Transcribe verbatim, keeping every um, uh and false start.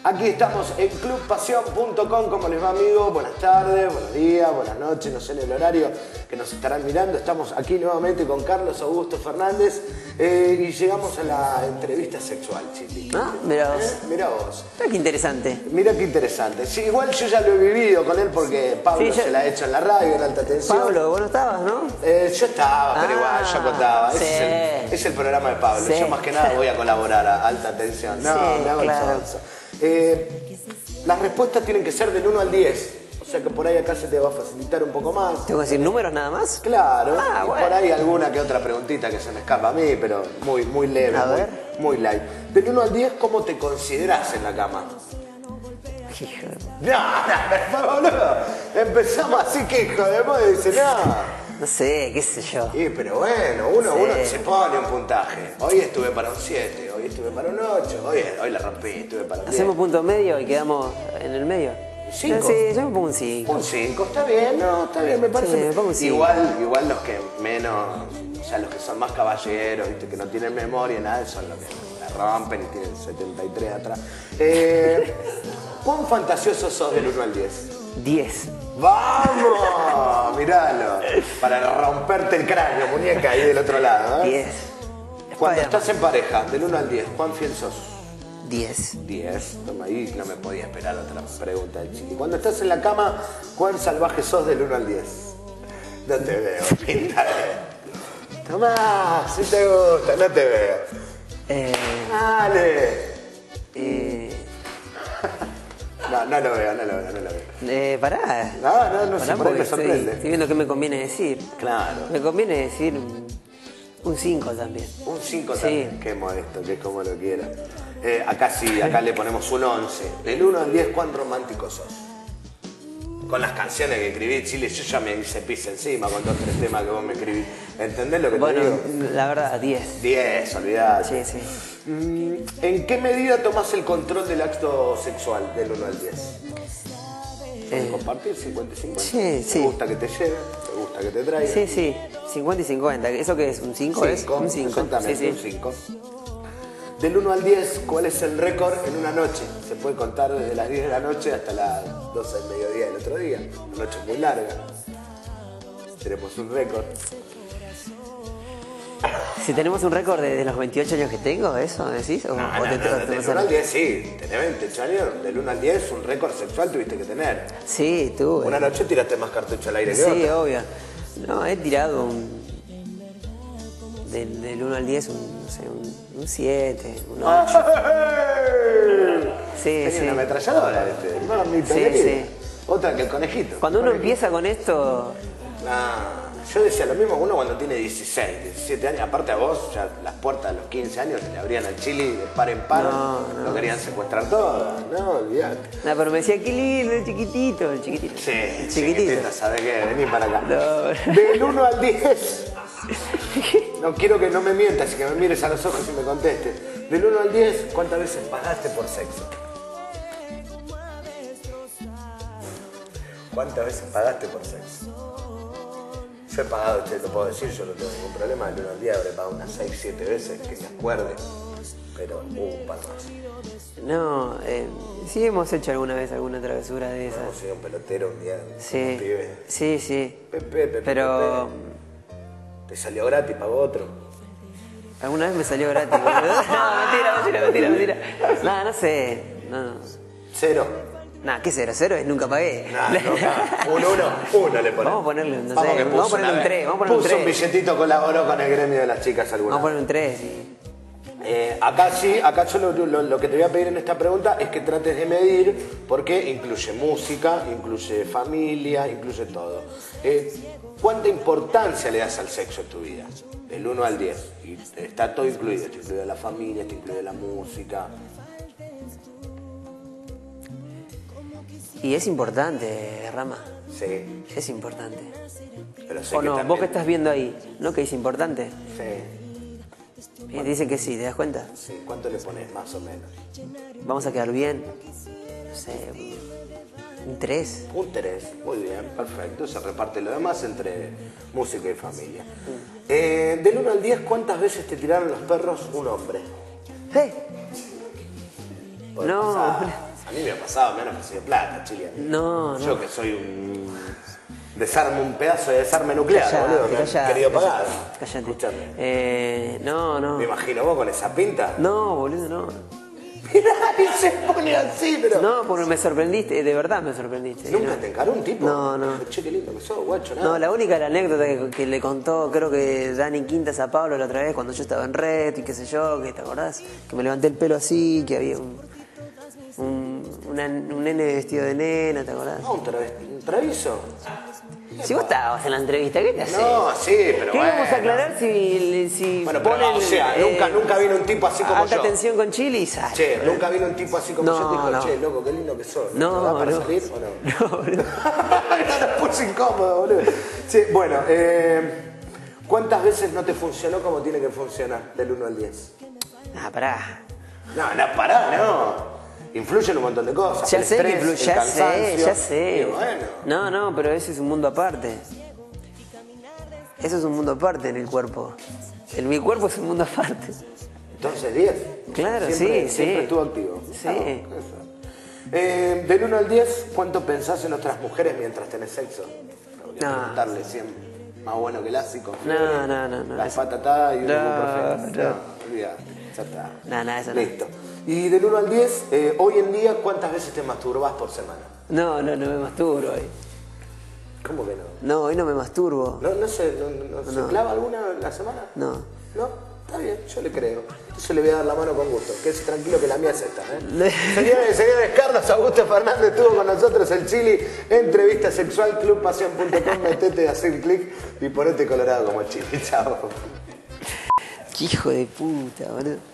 Aquí estamos en club pasión punto com. ¿Cómo les va, amigos? Buenas tardes, buenos días, buenas noches, no sé en el horario que nos estarán mirando. Estamos aquí nuevamente con Carlos Augusto Fernández eh, y llegamos a la entrevista sexual, Chili. Ah, mira vos. ¿Eh? Mira vos. Mira qué interesante. Mira qué interesante. Sí, igual yo ya lo he vivido con él porque Pablo Sí, yo... se la ha hecho en la radio, en alta tensión. Pablo, vos no estabas, ¿no? Eh, yo estaba, pero Ah, igual, yo contaba. sí. Ese es el, es el programa de Pablo. Sí. Yo más que nada voy a colaborar a alta tensión. No, Sí, me hago claro. el sonso. Eh, las respuestas tienen que ser del uno al diez. O sea que por ahí acá se te va a facilitar un poco más. ¿Tengo que decir números nada más? Claro. Ah, y bueno. por ahí alguna que otra preguntita que se me escapa a mí, pero muy, muy leve, A muy, ver. muy light. Del uno al diez, ¿cómo te considerás en la cama? Hijo de- No, no, no, boludo. Empezamos así que hijo de madre dice, no. No sé, qué sé yo. Sí, pero bueno, uno, Sí. uno se pone un puntaje. Hoy estuve para un siete, hoy estuve para un ocho, hoy, hoy la rompí, estuve para un diez. Hacemos punto medio y quedamos en el medio. ¿Cinco? Sí, yo me pongo un cinco. Un cinco, está bien, no, está bien, me parece. Sí, me pongo un cinco. Igual, igual los que menos, o sea, los que son más caballeros, ¿viste? Que no tienen memoria, nada, son los que la rompen y tienen setenta y tres atrás. Eh, ¿Cuán fantasioso sos del uno al diez? diez. ¡Vamos! Miralo. Para romperte el cráneo, muñeca, ahí del otro lado. ¿eh? diez. Cuando Spider-Man. estás en pareja, del uno al diez, ¿cuán fiel sos? diez. diez. Toma ahí, no me podía esperar otra pregunta del chiqui. Cuando estás en la cama, ¿cuán salvaje sos del uno al diez? No te veo, pinta. Tomá, si te gusta, no te veo. Eh, Dale. eh, No, no lo veo, no lo veo, no lo veo. eh, pará. No, no, no sé, Pará por ahí porque me estoy, sorprende. estoy viendo qué me conviene decir. Claro. Me conviene decir un- un cinco también. Un cinco Sí. también. Qué modesto, que es como lo quiera. Eh, acá sí, acá le ponemos un once. Del uno al diez, ¿cuán romántico sos? Con las canciones que escribí, Chile, yo ya me hice pis encima con dos tres temas que vos me escribís. ¿Entendés lo que Bueno, te digo? la verdad, diez. diez, olvidate. Sí, sí. Mm, ¿En qué medida tomás el control del acto sexual del uno al diez? Eh, ¿Compartir cincuenta y cincuenta? sí, sí. ¿Te gusta que te lleve? ¿Te gusta que te traiga? Sí, sí, cincuenta y cincuenta. ¿Eso qué es? ¿Un cinco? ¿Es? Cinco, Un cinco. exactamente, Sí, un sí. cinco. Del uno al diez, ¿cuál es el récord en una noche? Se puede contar desde las diez de la noche hasta las doce del mediodía del otro día. Una noche muy larga. Tenemos un récord. Si tenemos un récord de, de los veintiocho años que tengo, ¿eso decís? ¿O, No, o no, te- no, o no, te- del uno al diez sí, tenés veintiocho años, del uno al diez un récord sexual tuviste que tener. Sí, tuve. Una noche tiraste más cartucho al aire que Sí, otra. obvio. No, he tirado un... Del, del uno al diez, un, no sé, un siete, un ocho. Sí, Tenía sí. una ametralladora este. No, mi Sí, querido. sí. Otra que el conejito. Cuando uno Conejito. empieza con esto... No, yo decía lo mismo uno cuando tiene dieciséis, diecisiete años. Aparte a vos, ya las puertas a los quince años te le abrían al chili de par en par. No, no. Lo querían secuestrar todo. No, olvidate. No, pero me decía, qué lindo, el chiquitito, el chiquitito. Sí, el chiquitita, ¿sabes qué? Vení para acá. No. Del uno al diez. No quiero que no me mientas y que me mires a los ojos y me contestes. Del uno al diez, ¿cuántas veces pagaste por sexo? ¿Cuántas veces pagaste por sexo? Yo he pagado, te lo puedo decir, yo no tengo ningún problema. Del uno al diez habré pagado unas seis, siete veces, que me acuerde. Pero hubo un par más. No, eh, sí hemos hecho alguna vez alguna travesura de esas. Hemos sido un pelotero un día, Sí, un pibe. sí, sí. Pepe, Pepe, Pero Pepe. Te salió gratis, pagó otro. alguna vez me salió gratis. boludo. No, mentira, mentira, mentira, mentira. No, no sé. No, no. Cero. Nah, ¿qué cero? Cero es nunca pagué. Nah, no, uno, uno, uno le ponemos. Vamos a ponerle, no Vamos sé, que vamos a puso ponerle una un vez. tres, vamos a ponerle un Puso un tres. billetito, colaboró con el gremio de las chicas alguna Vamos a vez. poner un tres, sí. Eh, acá sí, acá yo lo, lo- lo que te voy a pedir en esta pregunta es que trates de medir, porque incluye música, incluye familia, incluye todo. Eh, ¿Cuánta importancia le das al sexo en tu vida? Del uno al diez. Y está todo incluido, está incluida la familia, está incluida la música. Y es importante, Rama. Sí, Es importante. pero sé O que no, también... vos que estás viendo ahí, ¿no que es importante? Sí, Y dicen que sí, ¿te das cuenta? sí. ¿Cuánto le pones más o menos? Vamos a quedar bien. No sé, un tres. Un tres, muy bien, perfecto. Se reparte lo demás entre música y familia. Eh, del uno al diez, ¿cuántas veces te tiraron los perros un hombre? ¡Eh! Puede No, pasar. A mí me ha pasado, me han ofrecido plata, Chile. No, no. Yo que soy un desarme, un pedazo de desarme nuclear, Callate, boludo. Me han callate, querido pagar. Cállate. Escuchame. Eh, no, no. Me imagino vos con esa pinta. No, boludo, no. Mirá, y se pone así, pero... No, porque me sorprendiste, de verdad me sorprendiste. ¿Nunca no. te encaró un tipo? No, no. Che, qué lindo que sos, guacho, nada. No, la única la anécdota que, que le contó, creo que Dani Quintas a Pablo la otra vez, cuando yo estaba en Red y qué sé yo, que te acordás, que me levanté el pelo así, que había un, un, una- un nene vestido de nena, ¿te acordás? No, un, traves- un travieso. Si vos estabas en la entrevista, ¿qué te haces? No, sí, pero ¿Qué bueno. vamos a aclarar si, si Bueno, pero, ponen, o sea, eh, nunca, nunca vino un tipo así como alta yo. tensión con Chile y sale? Che, nunca vino un tipo así como No, yo que dijo, no. che, loco, qué lindo que sos. No, ¿Me da para no. salir o no? No, boludo. No nos puse incómodo, boludo. Sí, bueno, eh, ¿cuántas veces no te funcionó como tiene que funcionar del uno al diez? Ah, pará. No, no, pará, no. Influyen un montón de cosas. Ya el sé que estrés, influ- el ya sé, cansancio. ya sé. Y bueno. No, no, pero ese es un mundo aparte. Eso es un mundo aparte en el cuerpo. El, mi cuerpo es un mundo aparte. Entonces, diez. Claro, Siempre, sí, siempre sí. estuvo activo. Sí. Ah, eso. Eh, del uno al diez, ¿cuánto pensás en otras mujeres mientras tenés sexo? Tengo que No. preguntarle siempre. Más bueno que el ácido, con No, fiebre, no, no, no, Las eso- patatadas y un No, ibuprofeno. no. No, olvidate, ya está. No, no, eso no. Listo. Y del uno al diez, eh, hoy en día, ¿cuántas veces te masturbás por semana? No, no, no me masturbo hoy. ¿Cómo que no? No, hoy no me masturbo. ¿No, no, se, no, no- se No. clava alguna en la semana? No. ¿No? Está bien, yo le creo. Entonces le voy a dar la mano con gusto. Quédese tranquilo que la mía es esta. ¿eh? Señores y señores, Carlos Augusto Fernández estuvo con nosotros el Chili. Entrevista sexual, club pasión punto com. Metete, hacé un clic y ponete colorado como el Chili. Chao. Qué hijo de puta, boludo.